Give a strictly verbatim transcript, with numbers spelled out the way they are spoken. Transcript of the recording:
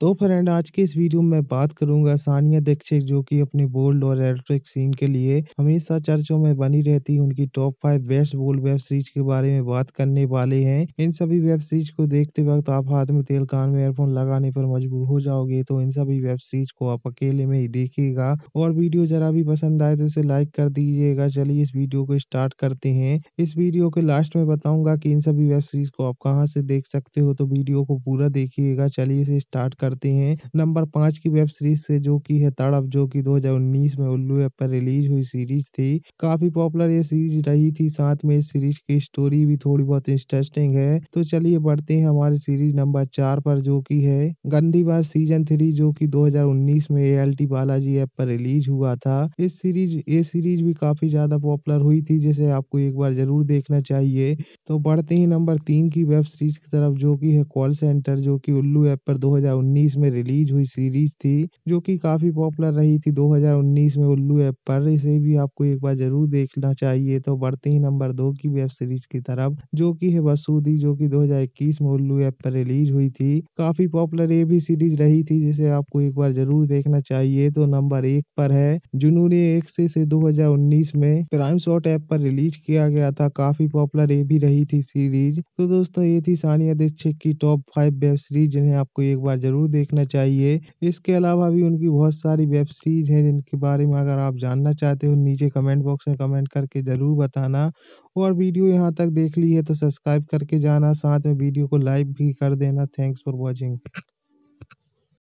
तो फ्रेंड आज की इस वीडियो में मैं बात करूंगा सानिया दीक्षित जो कि अपने बोल्ड और एरोटिक सीन के लिए हमेशा चर्चों में बनी रहती है। उनकी top five best bold web series के बारे में बात करने वाले हैं। इन सभी वेब सीरीज को देखते वक्त आप हाथ में तेल कान में एयरफोन लगाने पर मजबूर हो जाओगे, तो इन सभी वेब सीरीज को आप अकेले में ही देखिएगा। और वीडियो जरा भी पसंद आए तो इसे लाइक कर दीजिएगा। चलिए इस वीडियो को स्टार्ट करते हैं। इस वीडियो के लास्ट में बताऊंगा कि इन सभी वेब सीरीज को आप कहां से देख सकते हो, तो वीडियो को पूरा देखिएगा। चलिए इसे स्टार्ट करते हैं नंबर पाँच की वेब सीरीज से, जो कि है तड़प, जो कि दो हज़ार उन्नीस में उल्लू ऐप पर रिलीज हुई सीरीज थी। काफी पॉपुलर ये सीरीज रही थी, साथ में इस सीरीज की स्टोरी भी थोड़ी बहुत इंटरेस्टिंग है। तो चलिए बढ़ते हैं हमारे सीरीज नंबर चार पर, जो कि है गंदीबाज सीजन थ्री, जो कि दो हज़ार उन्नीस में A L T Balaji app पर रिलीज हुआ था। इस सीरीज ये सीरीज भी काफी ज्यादा पॉपुलर हुई थी, जिसे आपको एक बार जरूर देखना चाहिए। तो बढ़ते ही नंबर तीन की वेब सीरीज की तरफ, जो कि है कॉल सेंटर, जो कि उल्लू ऐप पर दो हज़ार उन्नीस में रिलीज हुई सीरीज थी, जो कि काफी पॉपुलर रही थी दो हज़ार उन्नीस में उल्लू ऐप पर। इसे भी आपको एक बार जरूर देखना चाहिए। तो बढ़ते ही नंबर दो की वेब सीरीज की तरफ, जो कि है बसूदी, जो कि दो हज़ार इक्कीस में उल्लू ऐप पर रिलीज हुई थी। काफी पॉपुलर ये भी सीरीज रही थी, जिसे आपको एक बार जरूर देखना चाहिए। तो नंबर एक पर है जुनून एक से, से दो हज़ार उन्नीस में प्राइम शॉट ऐप पर रिलीज किया गया था। काफी पॉपुलर ये भी रही थी सीरीज। तो दोस्तों ये थी सानिया दीक्षित की टॉप फाइव वेब सीरीज, जिन्हें आपको एक बार जरूर देखना चाहिए। इसके अलावा भी उनकी बहुत सारी वेब सीरीज हैं, जिनके बारे में अगर आप जानना चाहते हो नीचे कमेंट बॉक्स में कमेंट करके जरूर बताना। और वीडियो यहाँ तक देख ली है तो सब्सक्राइब करके जाना, साथ में वीडियो को लाइक भी कर देना। Thanks for watching.